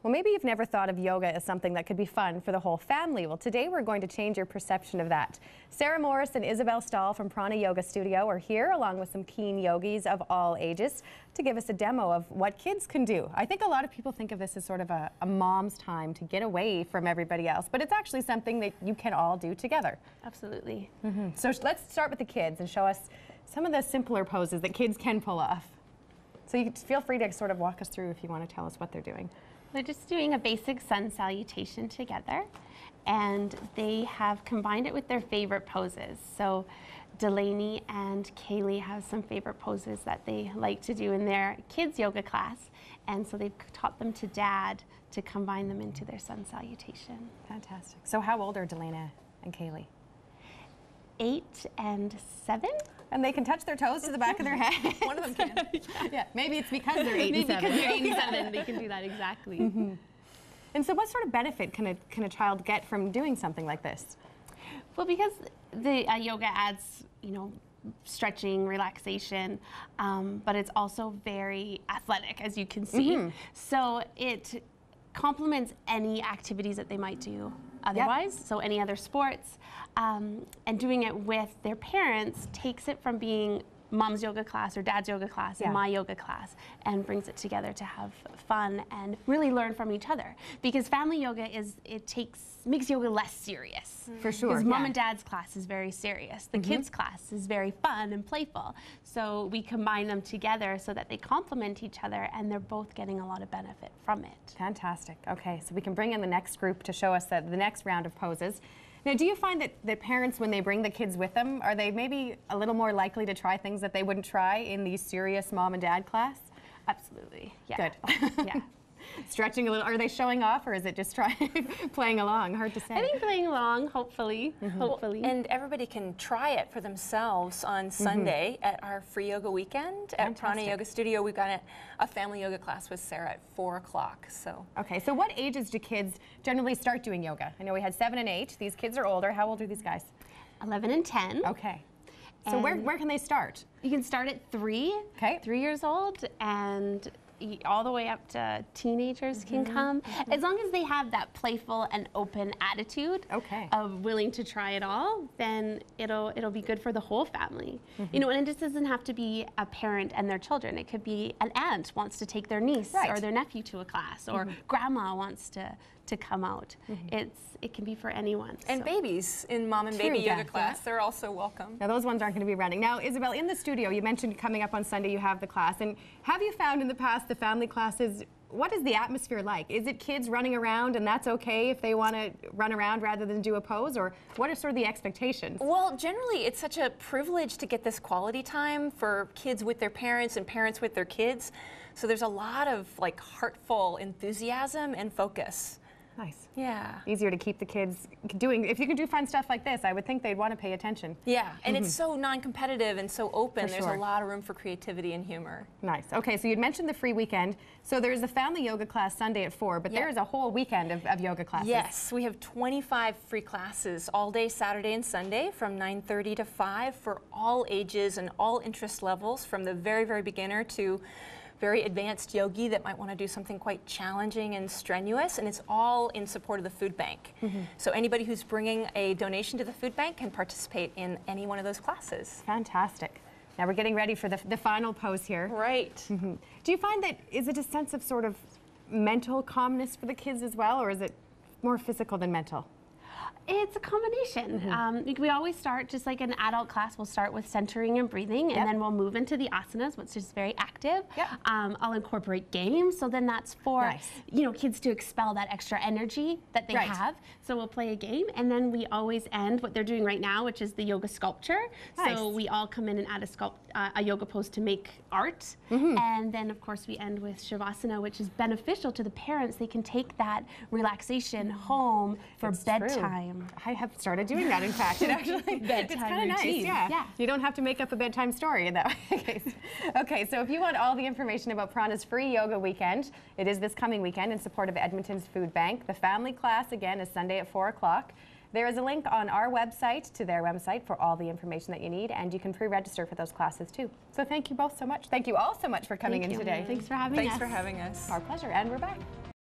Well, maybe you've never thought of yoga as something that could be fun for the whole family. Well, today we're going to change your perception of that. Sarah Morris and Isabel Stahl from Prana Yoga Studio are here, along with some keen yogis of all ages, to give us a demo of what kids can do. I think a lot of people think of this as sort of a mom's time to get away from everybody else, but it's actually something that you can all do together. Absolutely. So let's start with the kids and show us some of the simpler poses that kids can pull off. So you feel free to sort of walk us through if you want to tell us what they're doing. They're just doing a basic sun salutation together, and they have combined it with their favorite poses. So Delaney and Kaylee have some favorite poses that they like to do in their kids yoga class, and so they've taught them to Dad to combine them into their sun salutation. Fantastic. So how old are Delaney and Kaylee? 8 and 7. And they can touch their toes to the back of their head. One of them can. Yeah, maybe it's because they're 8 and 7. Maybe because they're 8 and 7, they can do that exactly. And so what sort of benefit can a child get from doing something like this? Well, because the yoga adds, stretching, relaxation, but it's also very athletic, as you can see. So it complements any activities that they might do otherwise, so any other sports, and doing it with their parents takes it from being mom's yoga class or dad's yoga class and my yoga class, and brings it together to have fun and really learn from each other. Because family yoga makes yoga less serious. For sure. Because mom and dad's class is very serious. The kids' class is very fun and playful. So we combine them together so that they complement each other, and they're both getting a lot of benefit from it. Fantastic. Okay, so we can bring in the next group to show us the next round of poses. Now, do you find that parents, when they bring the kids with them, are they maybe a little more likely to try things that they wouldn't try in the serious mom and dad class? Absolutely. Yeah. Good. Yeah. Stretching a little. Are they showing off, or is it just playing along? Hard to say. I think playing along, hopefully. Hopefully. And everybody can try it for themselves on Sunday at our free yoga weekend at Prana Yoga Studio. We've got a family yoga class with Sarah at 4 o'clock. So. Okay, so what ages do kids generally start doing yoga? I know we had 7 and 8. These kids are older. How old are these guys? 11 and 10. Okay. So where can they start? You can start at 3. Okay. 3 years old, and all the way up to teenagers can come, as long as they have that playful and open attitude of willing to try it all. Then it'll be good for the whole family. And it just doesn't have to be a parent and their children. It could be an aunt wants to take their niece or their nephew to a class, or grandma wants to come out. It can be for anyone. And babies in mom and baby yoga class, they're also welcome. Now those ones aren't going to be running. Now, Isabel, in the studio, you mentioned coming up on Sunday you have the class, and have you found in the past the family classes, what is the atmosphere like? Is it kids running around and that's okay if they want to run around rather than do a pose, or what are sort of the expectations? Well, generally it's such a privilege to get this quality time for kids with their parents and parents with their kids. So there's a lot of heartful enthusiasm and focus. Nice. Yeah. Easier to keep the kids doing. If you can do fun stuff like this, I would think they'd want to pay attention. Yeah, and it's so non-competitive and so open. There's a lot of room for creativity and humor. Nice. Okay, so you'd mentioned the free weekend. So there's a family yoga class Sunday at 4, but there's a whole weekend of yoga classes. Yes, we have 25 free classes all day Saturday and Sunday from 9:30 to 5 for all ages and all interest levels, from the very, very beginner to very advanced yogi that might want to do something quite challenging and strenuous, and it's all in support of the food bank. So anybody who's bringing a donation to the food bank can participate in any one of those classes. Fantastic. Now we're getting ready for the final pose here. Right. Do you find that, is it a sense of sort of mental calmness for the kids as well, or is it more physical than mental? It's a combination. We always start, just like an adult class, we'll start with centering and breathing, and then we'll move into the asanas, which is very active. I'll incorporate games, so then that's for kids to expel that extra energy that they have. So we'll play a game, and then we always end what they're doing right now, which is the yoga sculpture. So we all come in and add a yoga pose to make art, and then of course we end with shavasana, which is beneficial to the parents. They can take that relaxation home for bedtime. I have started doing that, in fact. It actually, it's kind of nice. Yeah. You don't have to make up a bedtime story in that case. Okay, so if you want all the information about Prana's free yoga weekend, it is this coming weekend in support of Edmonton's Food Bank. The family class, again, is Sunday at 4 o'clock. There is a link on our website to their website for all the information that you need, and you can pre-register for those classes too. So thank you both so much. Thank you all so much for coming in today. Thanks for having us. Thanks for having us. Our pleasure, and we're back.